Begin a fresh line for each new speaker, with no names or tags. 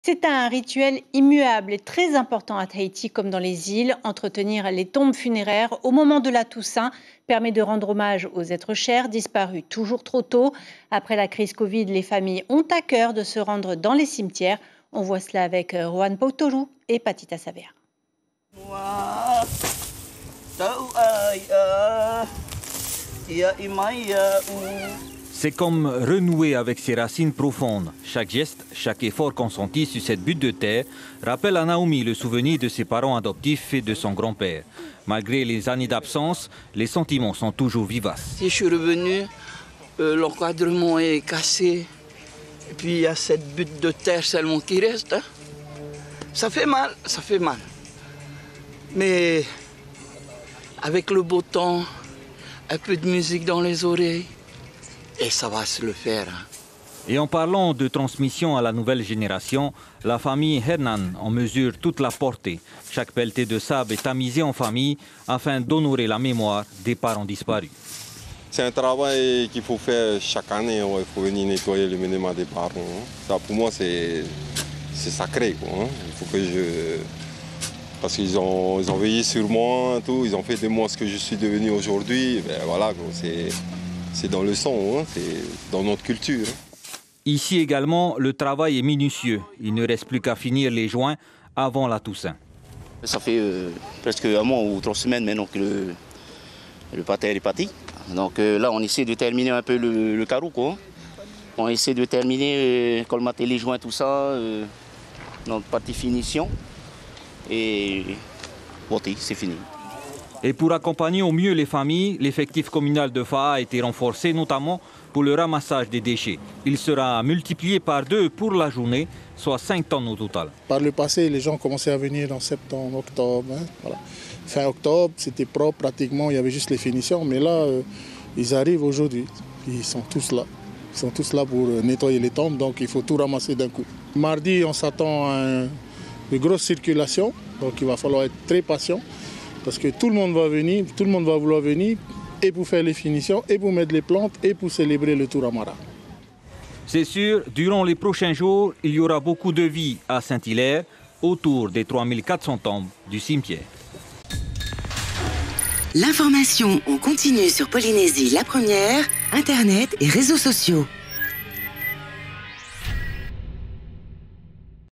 C'est un rituel immuable et très important à Tahiti comme dans les îles. Entretenir les tombes funéraires au moment de la Toussaint permet de rendre hommage aux êtres chers disparus toujours trop tôt. Après la crise Covid, les familles ont à cœur de se rendre dans les cimetières. On voit cela avec Rohan Pautoru et Patita Savea.
C'est comme renouer avec ses racines profondes. Chaque geste, chaque effort consenti sur cette butte de terre rappelle à Naomi le souvenir de ses parents adoptifs et de son grand-père. Malgré les années d'absence, les sentiments sont toujours vivaces.
Si je suis revenu, l'encadrement est cassé. Et puis il y a cette butte de terre seulement qui reste. Hein. Ça fait mal, ça fait mal. Mais avec le beau temps, un peu de musique dans les oreilles, et ça va se le faire.
Et en parlant de transmission à la nouvelle génération, la famille Hernan en mesure toute la portée. Chaque pelletée de sable est tamisée en famille afin d'honorer la mémoire des parents disparus.
C'est un travail qu'il faut faire chaque année. Il faut venir nettoyer le monument des parents. Ça, pour moi, c'est sacré. Quoi. Il faut que je... Parce qu'ils ont veillé sur moi, tout. Ils ont fait de moi ce que je suis devenu aujourd'hui. Ben, voilà, c'est dans le sang, hein. C'est dans notre culture.
Ici également, le travail est minutieux. Il ne reste plus qu'à finir les joints avant la Toussaint.
Ça fait presque un mois ou 3 semaines maintenant que le pater est parti. Donc là, on essaie de terminer un peu le carreau, quoi. On essaie de terminer, colmater les joints, tout ça, notre partie finition. Et bon, c'est fini.
Et pour accompagner au mieux les familles, l'effectif communal de Fa'a a été renforcé, notamment pour le ramassage des déchets. Il sera multiplié par 2 pour la journée, soit 5 tonnes au total.
Par le passé, les gens commençaient à venir en septembre, octobre. Hein, voilà. Fin octobre, c'était propre pratiquement, il y avait juste les finitions. Mais là, ils arrivent aujourd'hui. Ils sont tous là. Ils sont tous là pour nettoyer les tombes, donc il faut tout ramasser d'un coup. Mardi, on s'attend à une grosse circulation, donc il va falloir être très patient. Parce que tout le monde va venir, tout le monde va vouloir venir, et pour faire les finitions, et pour mettre les plantes, et pour célébrer le Touramara.
C'est sûr, durant les prochains jours, il y aura beaucoup de vie à Saint-Hilaire, autour des 3400 tombes du cimetière.
L'information en continu sur Polynésie la première, Internet et réseaux sociaux.